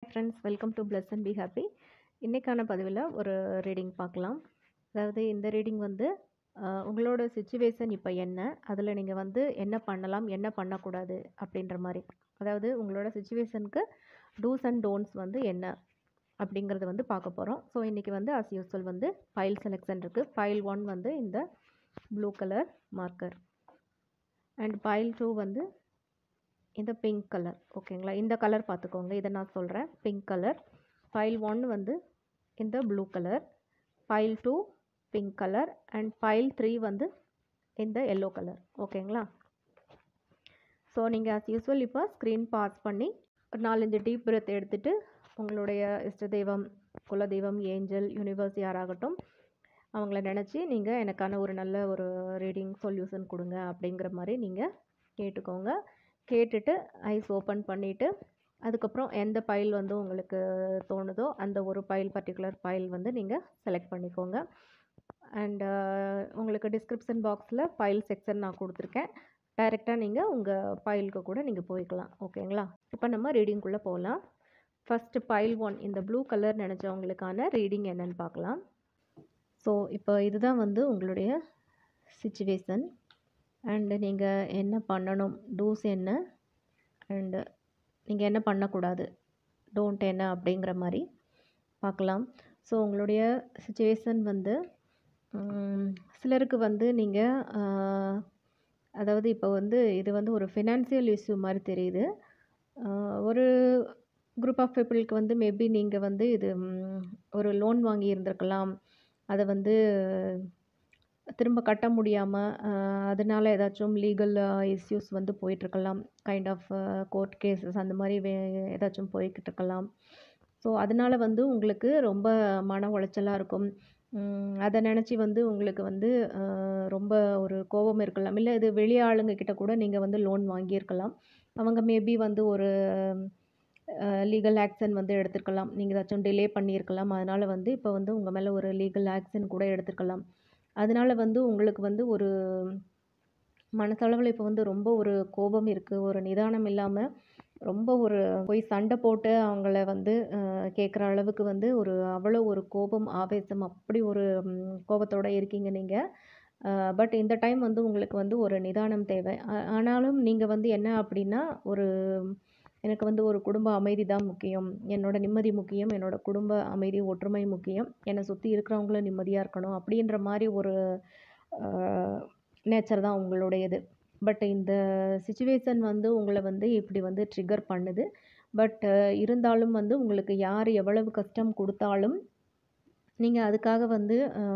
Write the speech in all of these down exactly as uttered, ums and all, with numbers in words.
Friends, welcome to plus and be happy. இன்றைக்கான பதிவில் ஒரு ரீடிங் பார்க்கலாம். அதாவது இந்த ரீடிங் வந்து அஹ், உங்களோட சுச்சுவேஷன் இப்போ என்ன, அதில் நீங்கள் வந்து என்ன பண்ணலாம், என்ன பண்ணக்கூடாது அப்படின்ற மாதிரி. அதாவது உங்களோட சுச்சுவேஷனுக்கு டூஸ் அண்ட் டோன்ட்ஸ் வந்து என்ன அப்படிங்கிறத வந்து பார்க்க போகிறோம். ஸோ இன்றைக்கி வந்து அஸ் யூஸ்வல் வந்து ஃபைல் செலெக்ஷன் இருக்குது. ஃபைல் ஒன் வந்து இந்த blue colour marker and file two வந்து இந்த பிங்க் கலர். ஓகேங்களா, இந்த கலர் பார்த்துக்கோங்க, இதை நான் சொல்கிறேன். Pink colour. ஃபைல் ஒன் வந்து இந்த blue colour, file two pink colour and file three வந்து இந்த எல்லோ கலர். ஓகேங்களா, ஸோ நீங்கள் ஆஸ் யூஸ்வல் இப்போ ஸ்க்ரீன் பாஸ் பண்ணி ஒரு நாலஞ்சு டீப் பிரெத் எடுத்துகிட்டு உங்களுடைய இஷ்ட தெய்வம், குலதெய்வம், ஏஞ்சல், யூனிவர்ஸ் யாராகட்டும் அவங்கள நினச்சி நீங்கள் எனக்கான ஒரு நல்ல ஒரு ரீடிங் சொல்யூஷன் கொடுங்க அப்படிங்கிற மாதிரி நீங்கள் கேட்டுக்கோங்க. கேட்டுட்டு ஐஸ் ஓப்பன் பண்ணிவிட்டு அதுக்கப்புறம் எந்த ஃபைல் வந்து உங்களுக்கு தோணுதோ அந்த ஒரு ஃபைல், பர்டிகுலர் ஃபைல் வந்து நீங்கள் செலக்ட் பண்ணிக்கோங்க. அண்டு உங்களுக்கு டிஸ்கிரிப்ஷன் பாக்ஸில் ஃபைல் செக்ஷன் நான் கொடுத்துருக்கேன். டைரெக்டாக நீங்கள் உங்கள் ஃபைலுக்கு கூட நீங்கள் போய்க்கலாம். ஓகேங்களா, இப்போ நம்ம ரீடிங்குள்ளே போகலாம். ஃபஸ்ட்டு ஃபைல் ஒன், இந்த ப்ளூ கலர் நினச்சவங்களுக்கான ரீடிங் என்னன்னு பார்க்கலாம். ஸோ இப்போ இதுதான் வந்து உங்களுடைய சிச்சுவேஷன் அண்டு நீங்கள் என்ன பண்ணணும், டூஸ் என்ன, அண்டு நீங்கள் என்ன பண்ணக்கூடாது, டோன்ட் என்ன அப்படிங்கிற மாதிரி பார்க்கலாம். ஸோ உங்களுடைய சுச்சுவேஷன் வந்து சிலருக்கு வந்து நீங்கள் அதாவது இப்போ வந்து இது வந்து ஒரு ஃபினான்சியல் இஷ்யூ மாதிரி தெரியுது. ஒரு குரூப் ஆஃப் பீப்புளுக்கு வந்து மேபி நீங்கள் வந்து இது ஒரு லோன் வாங்கி இருந்திருக்கலாம், அதை வந்து திரும்ப கட்ட முடியாமல் அதனால் ஏதாச்சும் லீகல் இஷ்யூஸ் வந்து போயிட்டுருக்கலாம். கைண்ட் ஆஃப் கோர்ட் கேஸஸ் அந்த மாதிரி வே ஏதாச்சும் போய்கிட்டு இருக்கலாம். ஸோ அதனால் வந்து உங்களுக்கு ரொம்ப மன உளைச்சலாக இருக்கும். அதை நினச்சி வந்து உங்களுக்கு வந்து ரொம்ப ஒரு கோபம் இருக்கலாம். இல்லை இது வெளி ஆளுங்க கிட்ட கூட நீங்கள் வந்து லோன் வாங்கியிருக்கலாம். அவங்க மேபி வந்து ஒரு லீகல் ஆக்ஷன் வந்து எடுத்துருக்கலாம். நீங்கள் ஏதாச்சும் டிலே பண்ணியிருக்கலாம். அதனால் வந்து இப்போ வந்து உங்கள் மேலே ஒரு லீகல் ஆக்ஷன் கூட எடுத்துருக்கலாம். அதனால் வந்து உங்களுக்கு வந்து ஒரு மனசளவில் இப்போ வந்து ரொம்ப ஒரு கோபம் இருக்குது. ஒரு நிதானம் இல்லாமல் ரொம்ப ஒரு போய் சண்டை போட்டு அவங்கள வந்து கேட்குற அளவுக்கு வந்து ஒரு அவ்வளோ ஒரு கோபம், ஆவேசம், அப்படி ஒரு கோபத்தோடு இருக்கீங்க நீங்கள். பட் இந்த டைம் வந்து உங்களுக்கு வந்து ஒரு நிதானம் தேவை. ஆனாலும் நீங்கள் வந்து என்ன அப்படின்னா, ஒரு எனக்கு வந்து ஒரு குடும்ப அமைதி தான் முக்கியம், என்னோடய நிம்மதி முக்கியம், என்னோடய குடும்ப அமைதி ஒற்றுமை முக்கியம், என்னை சுற்றி இருக்கிறவங்களும் நிம்மதியாக இருக்கணும் அப்படின்ற மாதிரி ஒரு நேச்சர் தான் உங்களுடையது. பட் இந்த சிச்சுவேஷன் வந்து உங்களை வந்து இப்படி வந்து ட்ரிகர் பண்ணுது. பட் இருந்தாலும் வந்து உங்களுக்கு யார் எவ்வளவு கஷ்டம் கொடுத்தாலும் நீங்கள் அதுக்காக வந்து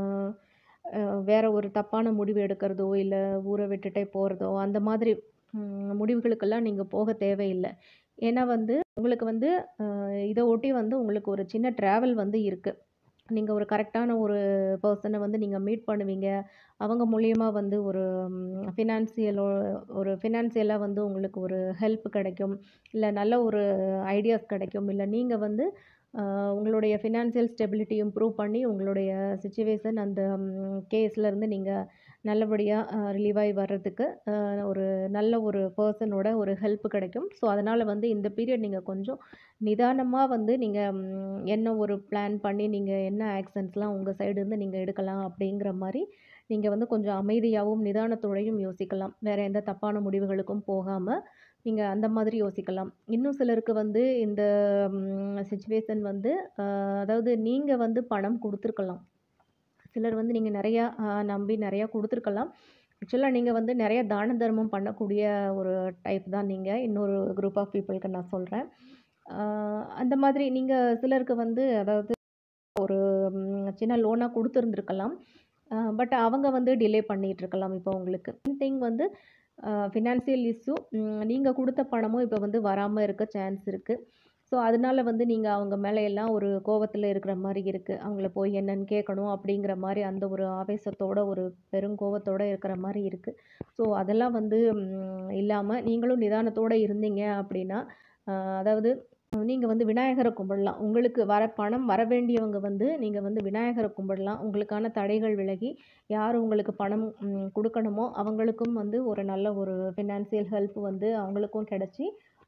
வேறு ஒரு தப்பான முடிவு எடுக்கிறதோ இல்லை ஊரை விட்டுட்டே போகிறதோ அந்த மாதிரி முடிவுகளுக்கெல்லாம் நீங்கள் போக தேவையில்லை. ஏன்னா வந்து உங்களுக்கு வந்து இதை ஒட்டி வந்து உங்களுக்கு ஒரு சின்ன ட்ராவல் வந்து இருக்குது. நீங்கள் ஒரு கரெக்டான ஒரு பர்சனை வந்து நீங்கள் மீட் பண்ணுவீங்க. அவங்க மூலியமா வந்து ஒரு ஃபினான்சியலோ ஒரு ஃபினான்சியலாக வந்து உங்களுக்கு ஒரு ஹெல்ப் கிடைக்கும், இல்லை நல்ல ஒரு ஐடியாஸ் கிடைக்கும், இல்லை நீங்கள் வந்து உங்களுடைய ஃபினான்சியல் ஸ்டெபிலிட்டி இம்ப்ரூவ் பண்ணி உங்களுடைய சிச்சுவேஷன் அந்த கேஸ்லேருந்து நீங்கள் நல்லபடியாக ரிலீவ் ஆகி வர்றதுக்கு ஒரு நல்ல ஒரு பர்சனோட ஒரு ஹெல்ப் கிடைக்கும். ஸோ அதனால் வந்து இந்த பீரியட் நீங்கள் கொஞ்சம் நிதானமாக வந்து நீங்கள் என்ன ஒரு பிளான் பண்ணி நீங்கள் என்ன ஆக்ஷன்ஸ்லாம் உங்கள் சைடுலேருந்து நீங்கள் எடுக்கலாம் அப்படிங்கிற மாதிரி நீங்கள் வந்து கொஞ்சம் அமைதியாகவும் நிதானத்தோடையும் யோசிக்கலாம். வேறு எந்த தப்பான முடிவுகளுக்கும் போகாமல் நீங்கள் அந்த மாதிரி யோசிக்கலாம். இன்னும் சிலருக்கு வந்து இந்த சிச்சுவேஷன் வந்து அதாவது நீங்கள் வந்து பணம் கொடுத்துருக்கலாம். சிலர் வந்து நீங்கள் நிறையா நம்பி நிறையா கொடுத்துருக்கலாம். ஆக்சுவலாக நீங்கள் வந்து நிறைய தான தர்மம் பண்ணக்கூடிய ஒரு டைப் தான் நீங்கள். இன்னொரு குரூப் ஆஃப் பீப்புளுக்கு நான் சொல்கிறேன். அந்த மாதிரி நீங்கள் சிலருக்கு வந்து அதாவது ஒரு சின்ன லோனாக கொடுத்துருந்துருக்கலாம். பட் அவங்க வந்து டிலே பண்ணிகிட்ருக்கலாம். இப்போ உங்களுக்கு திங் வந்து ஃபினான்சியல் இஷ்யூ, நீங்கள் கொடுத்த பணமும் இப்போ வந்து வராமல் இருக்க சான்ஸ் இருக்குது. ஸோ அதனால் வந்து நீங்கள் அவங்க மேலே எல்லாம் ஒரு கோபத்தில் இருக்கிற மாதிரி இருக்குது. அவங்கள போய் என்னன்னு கேட்கணும் அப்படிங்கிற மாதிரி அந்த ஒரு ஆவேசத்தோட ஒரு பெருங்கோபத்தோடு இருக்கிற மாதிரி இருக்குது. ஸோ அதெல்லாம் வந்து இல்லாமல் நீங்களும் நிதானத்தோடு இருந்தீங்க அப்படின்னா, அதாவது நீங்கள் வந்து விநாயகரை கும்பிடலாம். உங்களுக்கு வர பணம் வர வேண்டியவங்க வந்து நீங்கள் வந்து விநாயகரை கும்பிடலாம். உங்களுக்கான தடைகள் விலகி யார் உங்களுக்கு பணம் கொடுக்கணுமோ அவங்களுக்கும் வந்து ஒரு நல்ல ஒரு ஃபினான்சியல் ஹெல்ப் வந்து அவங்களுக்கும் கிடச்சி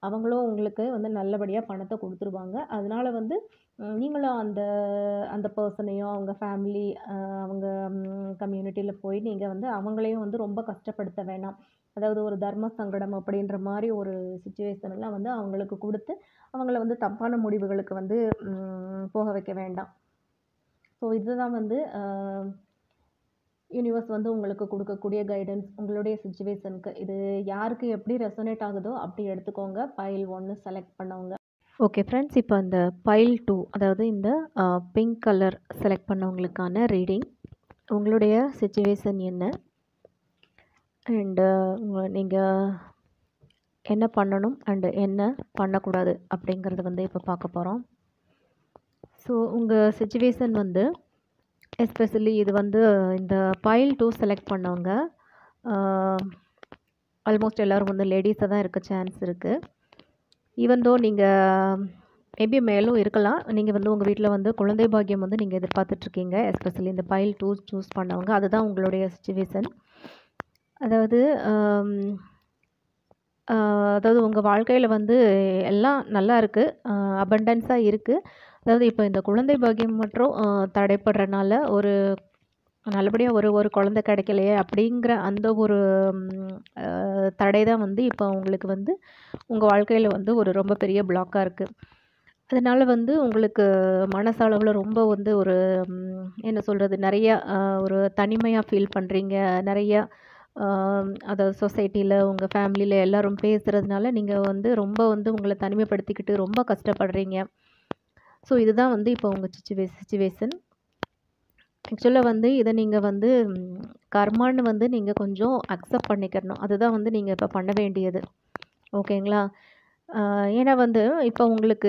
அவங்களும் உங்களுக்கு வந்து நல்லபடியாக பணத்தை கொடுத்துருவாங்க. அதனால வந்து ம், நீங்களும் அந்த அந்த பர்சனையும் அவங்க ஃபேமிலி அவங்க கம்யூனிட்டியில் போய் நீங்கள் வந்து அவங்களையும் வந்து ரொம்ப கஷ்டப்படுத்த வேணாம். அதாவது ஒரு தர்ம சங்கடம் அப்படின்ற மாதிரி ஒரு சுச்சுவேஷன் எல்லாம் வந்து அவங்களுக்கு கொடுத்து அவங்கள வந்து தப்பான முடிவுகளுக்கு வந்து ம், போக வைக்க வேண்டாம். ஸோ இதுதான் வந்து யூனிவர்ஸ் வந்து உங்களுக்கு கொடுக்கக்கூடிய கைடன்ஸ் உங்களுடைய சுச்சுவேஷனுக்கு. இது யாருக்கு எப்படி ரெசனேட் ஆகுதோ அப்படி எடுத்துக்கோங்க. பைல் ஒன்று செலக்ட் பண்ணவங்க. ஓகே ஃப்ரெண்ட்ஸ், இப்போ அந்த பைல் டூ, அதாவது இந்த பிங்க் கலர் செலக்ட் பண்ணவங்களுக்கான ரீடிங். உங்களுடைய சுச்சுவேஷன் என்ன அண்டு நீங்கள் என்ன பண்ணணும் அண்டு என்ன பண்ணக்கூடாது அப்படிங்கிறத வந்து இப்போ பார்க்க போகிறோம். ஸோ உங்கள் சுச்சுவேஷன் வந்து எஸ்பெஷலி இது வந்து இந்த பைல் டூ செலக்ட் பண்ணவங்க ஆல்மோஸ்ட் எல்லோரும் வந்து லேடிஸாக தான் இருக்க சான்ஸ் இருக்குது. ஈவன் தோ நீங்கள் மேபி மேலும் இருக்கலாம். நீங்கள் வந்து உங்கள் வீட்டில் வந்து குழந்தை பாக்கியம் வந்து நீங்கள் எதிர்பார்த்துட்ருக்கீங்க. எஸ்பெஷலி இந்த பைல் டூ சூஸ் பண்ணவங்க, அதுதான் உங்களுடைய சுச்சுவேஷன். அதாவது அதாவது உங்கள் வாழ்க்கையில் வந்து எல்லாம் நல்லா இருக்குது, அபண்டன்ஸாக இருக்குது. அதாவது இப்போ இந்த குழந்தை பாக்கியம் மற்றும் தடைப்படுறனால ஒரு நல்லபடியாக ஒரு ஒரு குழந்தை கிடைக்கலையே அப்படிங்கிற அந்த ஒரு தடை தான் வந்து இப்போ உங்களுக்கு வந்து உங்கள் வாழ்க்கையில் வந்து ஒரு ரொம்ப பெரிய பிளாக்காக இருக்குது. அதனால் வந்து உங்களுக்கு மனசளவில் ரொம்ப வந்து ஒரு என்ன சொல்கிறது, நிறையா ஒரு தனிமையாக ஃபீல் பண்ணுறீங்க. நிறையா அதாவது சொசைட்டியில் உங்கள் ஃபேமிலியில் எல்லோரும் பேசுகிறதுனால நீங்கள் வந்து ரொம்ப வந்து உங்களை தனிமைப்படுத்திக்கிட்டு ரொம்ப கஷ்டப்படுறீங்க. ஸோ இதுதான் வந்து இப்போ உங்கள் சிச்சுவே சிச்சுவேஷன் ஆக்சுவலாக வந்து இதை நீங்கள் வந்து கர்மான்னு வந்து நீங்கள் கொஞ்சம் அக்செப்ட் பண்ணிக்கிறணும். அதுதான் வந்து நீங்கள் இப்போ பண்ண வேண்டியது. ஓகேங்களா? ஏன்னா வந்து இப்போ உங்களுக்கு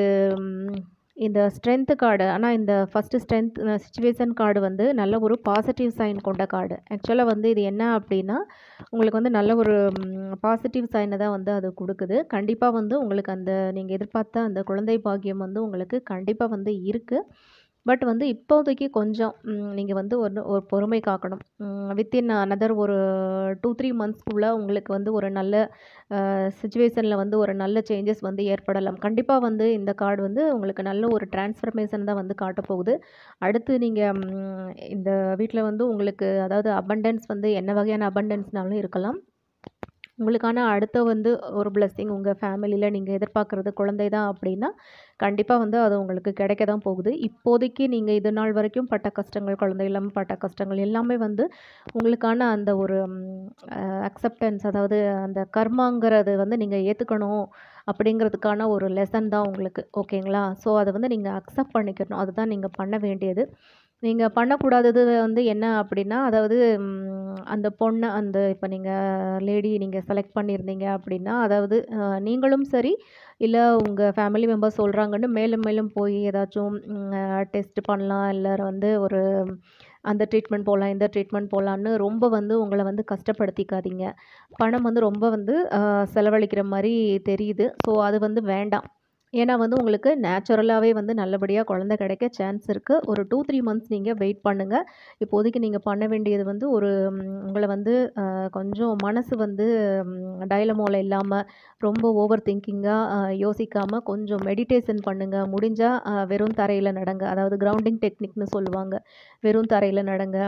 இந்த ஸ்ட்ரென்த்து கார்டு, ஆனால் இந்த ஃபஸ்ட்டு ஸ்ட்ரென்த் சிச்சுவேஷன் கார்டு வந்து நல்ல ஒரு பாசிட்டிவ் சைன் கொண்ட கார்டு. ஆக்சுவலாக வந்து இது என்ன அப்படின்னா, உங்களுக்கு வந்து நல்ல ஒரு பாசிட்டிவ் சைனை தான் வந்து அது கொடுக்குது. கண்டிப்பாக வந்து உங்களுக்கு அந்த நீங்கள் எதிர்பார்த்த அந்த குழந்தை பாக்கியம் வந்து உங்களுக்கு கண்டிப்பாக வந்து இருக்குது. பட் வந்து இப்போதைக்கு கொஞ்சம் நீங்கள் வந்து ஒரு ஒரு பொறுமை காக்கணும். வித்தின் அனதர் ஒரு டூ த்ரீ மந்த்ஸ்க்குள்ளே உங்களுக்கு வந்து ஒரு நல்ல சிச்சுவேஷனில் வந்து ஒரு நல்ல சேஞ்சஸ் வந்து ஏற்படலாம். கண்டிப்பாக வந்து இந்த கார்டு வந்து உங்களுக்கு நல்ல ஒரு டிரான்ஸ்ஃபர்மேஷன் தான் வந்து காட்டப்போகுது. அடுத்து நீங்கள் இந்த வீட்டில் வந்து உங்களுக்கு அதாவது அபண்டன்ஸ் வந்து என்ன வகையான அபண்டன்ஸ்னாலும் இருக்கலாம். உங்களுக்கான அடுத்த வந்து ஒரு பிளெஸ்ஸிங் உங்கள் ஃபேமிலியில் நீங்கள் எதிர்பார்க்குறது குழந்தை தான் அப்படின்னா கண்டிப்பாக வந்து அது உங்களுக்கு கிடைக்க தான் போகுது. இப்போதைக்கு நீங்கள் இது நாள் வரைக்கும் பட்ட கஷ்டங்கள், குழந்தை இல்லாமல் பட்ட கஷ்டங்கள் எல்லாமே வந்து உங்களுக்கான அந்த ஒரு அக்செப்டன்ஸ், அதாவது அந்த கர்மாங்கிறது வந்து நீங்கள் ஏற்றுக்கணும் அப்படிங்கிறதுக்கான ஒரு லெசன் தான் உங்களுக்கு. ஓகேங்களா? ஸோ அதை வந்து நீங்கள் அக்செப்ட் பண்ணிக்கணும். அதுதான் நீங்கள் பண்ண வேண்டியது. நீங்கள் பண்ணக்கூடாதது வந்து என்ன அப்படின்னா, அதாவது அந்த பொண்ணை அந்த இப்போ நீங்கள் லேடி நீங்கள் செலக்ட் பண்ணியிருந்தீங்க அப்படின்னா, அதாவது நீங்களும் சரி இல்லை உங்கள் ஃபேமிலி மெம்பர்ஸ் சொல்கிறாங்கன்னு மேலும் மேலும் போய் ஏதாச்சும் டெஸ்ட் பண்ணலாம், இல்லை வந்து ஒரு அந்த ட்ரீட்மெண்ட் போகலாம், இந்த ட்ரீட்மெண்ட் போகலான்னு ரொம்ப வந்து உங்களை வந்து கஷ்டப்படுத்திக்காதீங்க. பணம் வந்து ரொம்ப வந்து செலவழிக்கிற மாதிரி தெரியுது. ஸோ அது வந்து வேண்டாம். ஏன்னா வந்து உங்களுக்கு நேச்சுரலாகவே வந்து நல்லபடியாக குழந்தை கிடைக்க சான்ஸ் இருக்குது. ஒரு டூ த்ரீ மந்த்ஸ் நீங்கள் வெயிட் பண்ணுங்கள். இப்போதைக்கு நீங்கள் பண்ண வேண்டியது வந்து ஒரு உங்களை வந்து கொஞ்சம் மனசு வந்து டைலமோவில் இல்லாமல் ரொம்ப ஓவர் திங்கிங்காக யோசிக்காமல் கொஞ்சம் மெடிடேஷன் பண்ணுங்கள். முடிஞ்சால் வெறும் தரையில் நடங்க. அதாவது கிரவுண்டிங் டெக்னிக்னு சொல்லுவாங்க. வெறும் தரையில் நடங்க.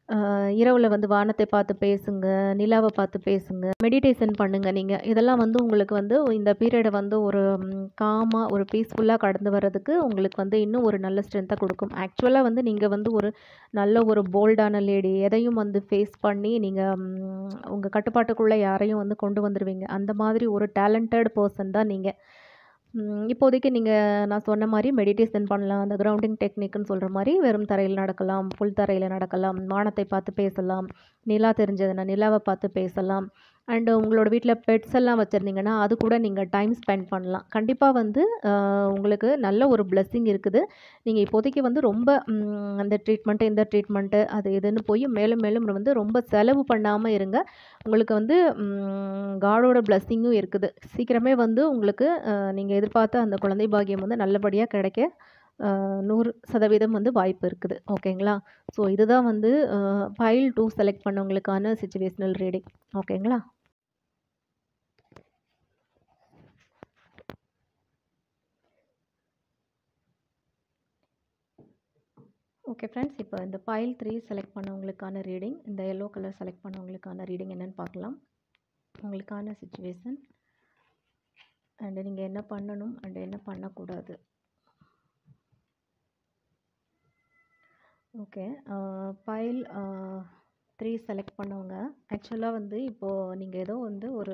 இரவில் வந்து வானத்தை பார்த்து பேசுங்க, நிலாவை பார்த்து பேசுங்க, மெடிடேஷன் பண்ணுங்கள். நீங்கள் இதெல்லாம் வந்து உங்களுக்கு வந்து இந்த பீரியடை வந்து ஒரு காமாக ஒரு பீஸ்ஃபுல்லாக கடந்து வர்றதுக்கு உங்களுக்கு வந்து இன்னும் ஒரு நல்ல ஸ்ட்ரென்த்தை கொடுக்கும். ஆக்சுவலாக வந்து நீங்கள் வந்து ஒரு நல்ல ஒரு போல்டான லேடி, எதையும் வந்து ஃபேஸ் பண்ணி நீங்கள் உங்கள் கட்டுப்பாட்டுக்குள்ளே யாரையும் வந்து கொண்டு வந்துடுவீங்க. அந்த மாதிரி ஒரு டேலண்டட் பர்சன் தான் நீங்கள். இப்போதைக்கு நீங்கள் நான் சொன்ன மாதிரி மெடிடேஷன் பண்ணலாம். அந்த கிரவுண்டிங் டெக்னிக்னு சொல்கிற மாதிரி வெறும் தரையில் நடக்கலாம், புல் தரையில் நடக்கலாம், வானத்தை பார்த்து பேசலாம், நிலா தெரிஞ்சதுன்னா நிலாவை பார்த்து பேசலாம். அண்டு உங்களோட வீட்டில் பெட்ஸ் எல்லாம் வச்சுருந்தீங்கன்னா அது கூட நீங்கள் டைம் ஸ்பெண்ட் பண்ணலாம். கண்டிப்பாக வந்து உங்களுக்கு நல்ல ஒரு பிளெஸ்ஸிங் இருக்குது. நீங்கள் இப்போதைக்கு வந்து ரொம்ப அந்த ட்ரீட்மெண்ட்டு இந்த ட்ரீட்மெண்ட்டு அது இதுன்னு போய் மேலும் மேலும் வந்து ரொம்ப செலவு பண்ணாமல் இருங்க. உங்களுக்கு வந்து காடோட பிளெஸ்ஸிங்கும் இருக்குது. சீக்கிரமே வந்து உங்களுக்கு நீங்கள் எதிர்பார்த்த அந்த குழந்தை பாக்கியம் வந்து நல்லபடியாக கிடைக்க நூறு சதவீதம் வந்து வாய்ப்பு இருக்குது. ஓகேங்களா? ஸோ இதுதான் வந்து பைல் டூ செலக்ட் பண்ணவங்களுக்கான சிச்சுவேஷனல் ரீடிங். ஓகேங்களா? ஓகே ஃப்ரெண்ட்ஸ், இப்போ இந்த பைல் த்ரீ செலக்ட் பண்ணவங்களுக்கான ரீடிங், இந்த எல்லோ கலர் செலக்ட் பண்ணவங்களுக்கான ரீடிங் என்னன்னு பார்க்கலாம். உங்களுக்கான சிச்சுவேஷன் அண்டு நீங்கள் என்ன பண்ணணும் அண்டு என்ன பண்ணக்கூடாது. ஓகே, பைல் த்ரீ செலக்ட் பண்ணவங்க ஆக்சுவலாக வந்து இப்போது நீங்கள் ஏதோ வந்து ஒரு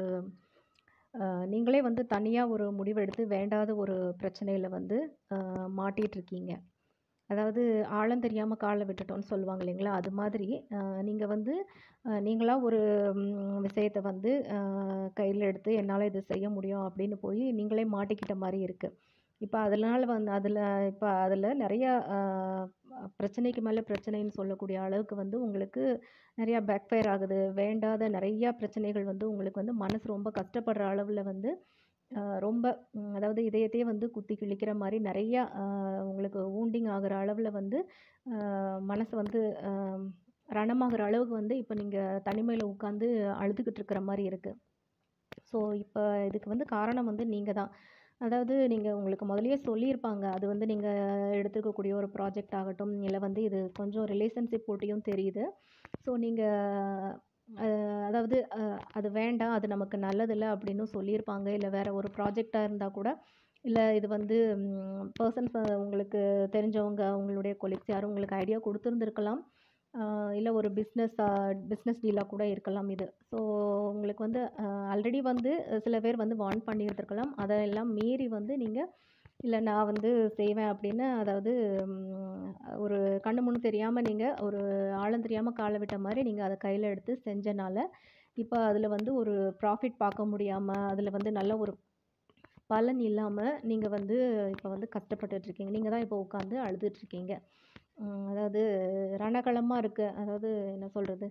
அஹ், நீங்களே வந்து தனியாக ஒரு முடிவெடுத்து வேண்டாத ஒரு பிரச்சனையில் வந்து அஹ், மாட்டிட்டு இருக்கீங்க. அதாவது ஆழம் தெரியாமல் காலை விட்டுட்டோம்னு சொல்லுவாங்க இல்லைங்களா, அது மாதிரி நீங்கள் வந்து அஹ், நீங்களா ஒரு ம், விஷயத்தை வந்து கையில் எடுத்து என்னால் இது செய்ய முடியும் அப்படின்னு போய் நீங்களே மாட்டிக்கிட்ட மாதிரி இருக்குது. இப்போ அதனால் வந்து அதில் இப்போ அதில் நிறையா அஹ், பிரச்சனைக்கு மேலே பிரச்சனைன்னு சொல்லக்கூடிய அளவுக்கு வந்து உங்களுக்கு நிறையா பேக்ஃபயர் ஆகுது. வேண்டாத நிறையா பிரச்சனைகள் வந்து உங்களுக்கு வந்து மனசு ரொம்ப கஷ்டப்படுற அளவில் வந்து அஹ், ரொம்ப ம், அதாவது இதயத்தையே வந்து குத்தி கிழிக்கிற மாதிரி நிறையா அஹ், உங்களுக்கு வூண்டிங் ஆகுற அளவில் வந்து அஹ், மனசு வந்து அஹ், ரணமாகிற அளவுக்கு வந்து இப்போ நீங்கள் தனிமையில் உட்காந்து அழுதுகிட்டு இருக்கிற மாதிரி இருக்குது. ஸோ இப்போ இதுக்கு வந்து காரணம் வந்து நீங்கள் தான். அதாவது நீங்கள் உங்களுக்கு முதல்லயே சொல்லியிருப்பாங்க. அது வந்து நீங்கள் எடுத்துக்கக்கூடிய ஒரு ப்ராஜெக்ட் ஆகட்டும், இல்லை வந்து இது கொஞ்சம் ரிலேஷன்ஷிப் போட்டியும் தெரியுது. ஸோ நீங்கள் அதாவது அஹ், அது வேண்டாம், அது நமக்கு நல்லதில்லை அப்படின்னு சொல்லியிருப்பாங்க. இல்லை வேறு ஒரு ப்ராஜெக்டாக இருந்தால் கூட, இல்லை இது வந்து பர்சன்ஸ் உங்களுக்கு தெரிஞ்சவங்க, உங்களுடைய கொலீக்ஸ் யாரும் உங்களுக்கு ஐடியா கொடுத்துருந்துருக்கலாம். இல்லை ஒரு பிஸ்னஸ் பிஸ்னஸ் டீலாக கூட இருக்கலாம் இது. ஸோ உங்களுக்கு வந்து ஆல்ரெடி வந்து சில பேர் வந்து வார்ன் பண்ணியிருந்திருக்கலாம். அதெல்லாம் மீறி வந்து நீங்கள் இல்லை நான் வந்து செய்வேன் அப்படின்னு, அதாவது ம், ஒரு கண்ணு முன்னு தெரியாமல் நீங்கள் ஒரு ஆழம் தெரியாமல் காலை விட்ட மாதிரி நீங்கள் அதை கையில் எடுத்து செஞ்சனால இப்போ அதில் வந்து ஒரு ப்ராஃபிட் பார்க்க முடியாமல், அதில் வந்து நல்ல ஒரு பலன் இல்லாமல் நீங்கள் வந்து இப்போ வந்து கஷ்டப்பட்டுட்ருக்கீங்க. நீங்கள் தான் இப்போ உட்காந்து அழுதுட்ருக்கீங்க. அதாவது ரணகளமாக இருக்குது. அதாவது என்ன சொல்கிறது,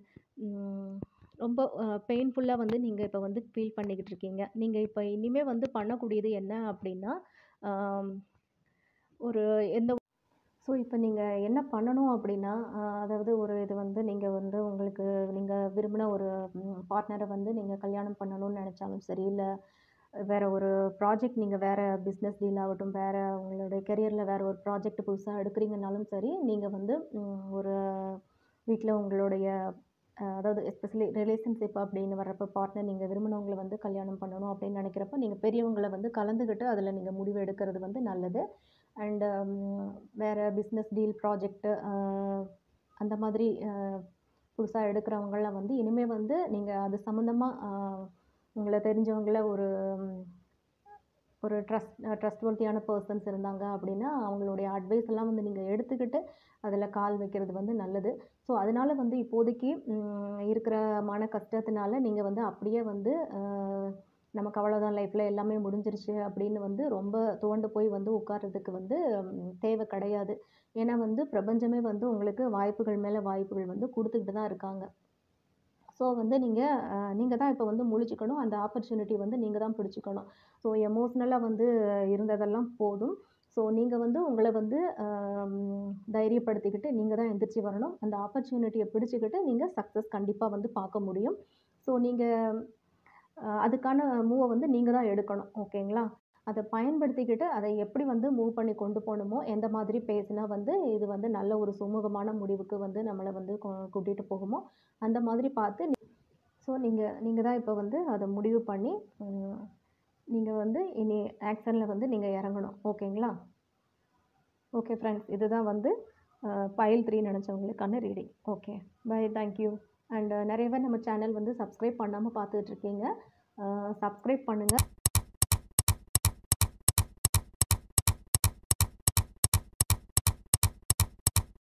ரொம்ப பெயின்ஃபுல்லாக வந்து நீங்கள் இப்போ வந்து ஃபீல் பண்ணிக்கிட்டு இருக்கீங்க. நீங்கள் இப்போ இனிமேல் வந்து பண்ணக்கூடியது என்ன அப்படின்னா, ஆம், ஒரு எந்த ஸோ இப்போ நீங்கள் என்ன பண்ணணும் அப்படின்னா, அஹ், அதாவது ஒரு இது வந்து நீங்கள் வந்து உங்களுக்கு நீங்கள் விரும்பின ஒரு பார்ட்னரை வந்து நீங்கள் கல்யாணம் பண்ணணும்னு நினச்சாலும் சரி, இல்லை வேறு ஒரு ப்ராஜெக்ட் நீங்கள் வேறு பிஸ்னஸ் டீல் ஆகட்டும், வேறு உங்களுடைய கெரியரில் வேறு ஒரு ப்ராஜெக்ட் புதுசாக எடுக்கிறீங்கனாலும் சரி, நீங்கள் வந்து ம், ஒரு வீட்டில் உங்களுடைய அஹ், அதாவது எஸ்பெஷலி ரிலேஷன்ஷிப் அப்படின்னு வர்றப்போ பார்ட்னர் நீங்கள் விரும்பினவங்களை வந்து கல்யாணம் பண்ணணும் அப்படின்னு நினைக்கிறப்ப நீங்கள் பெரியவங்களை வந்து கலந்துக்கிட்டு அதில் நீங்கள் முடிவு எடுக்கிறது வந்து நல்லது. அண்டு வேறு பிஸ்னஸ் டீல் ப்ராஜெக்ட்டு அந்த மாதிரி புதுசாக எடுக்கிறவங்களாம் வந்து இனிமேல் வந்து நீங்கள் அது சம்மந்தமாக உங்களை தெரிஞ்சவங்கள ஒரு ம், ஒரு ட்ரஸ்ட் ட்ரஸ்ட்வர்த்தியான பர்சன்ஸ் இருந்தாங்க அப்படின்னா அவங்களுடைய அட்வைஸ் எல்லாம் வந்து நீங்கள் எடுத்துக்கிட்டு அதில் கால் வைக்கிறது வந்து நல்லது. ஸோ அதனால் வந்து இப்போதைக்கு ம், இருக்கிற மன கஷ்டத்தினால நீங்கள் வந்து அப்படியே வந்து அஹ், நமக்கு அவ்வளோதான் லைஃப்பில் எல்லாமே முடிஞ்சிருச்சு அப்படின்னு வந்து ரொம்ப துவண்டு போய் வந்து உட்கார்றதுக்கு வந்து ம், தேவை கிடையாது. ஏன்னா வந்து பிரபஞ்சமே வந்து உங்களுக்கு வாய்ப்புகள் மேலே வாய்ப்புகள் வந்து கொடுத்துக்கிட்டு தான் இருக்காங்க. ஸோ வந்து நீங்கள் நீங்கள் தான் இப்போ வந்து முழிச்சுக்கணும். அந்த ஆப்பர்ச்சுனிட்டி வந்து நீங்கள் தான் பிடிச்சிக்கணும். ஸோ எமோஷ்னலாக வந்து இருந்ததெல்லாம் போதும். ஸோ நீங்கள் வந்து உங்களை வந்து ஆம், தைரியப்படுத்திக்கிட்டு நீங்கள் தான் எந்திரிச்சு வரணும். அந்த ஆப்பர்ச்சுனிட்டியை பிடிச்சிக்கிட்டு நீங்கள் சக்ஸஸ் கண்டிப்பாக வந்து பார்க்க முடியும். ஸோ நீங்கள் அதுக்கான மூவை வந்து நீங்கள் தான் எடுக்கணும். ஓகேங்களா? அதை பயன்படுத்திக்கிட்டு அதை எப்படி வந்து மூவ் பண்ணி கொண்டு போகணுமோ, எந்த மாதிரி பேசினா வந்து இது வந்து நல்ல ஒரு சுமூகமான முடிவுக்கு வந்து நம்மளை வந்து கொ கூட்டிகிட்டு போகுமோ, அந்த மாதிரி பார்த்து ஸோ நீங்கள் நீங்கள் தான் இப்போ வந்து அதை முடிவு பண்ணி நீங்கள் வந்து இனி ஆக்ஷனில் வந்து நீங்கள் இறங்கணும். ஓகேங்களா? ஓகே ஃப்ரெண்ட்ஸ், இதுதான் வந்து பைல் த்ரீ நினச்சவங்களுக்கான reading. Okay, bye, thank you. And நிறைய பேர் நம்ம சேனல் வந்து சப்ஸ்கிரைப் பண்ணாமல் பார்த்துட்ருக்கீங்க. சப்ஸ்கிரைப் பண்ணுங்கள்.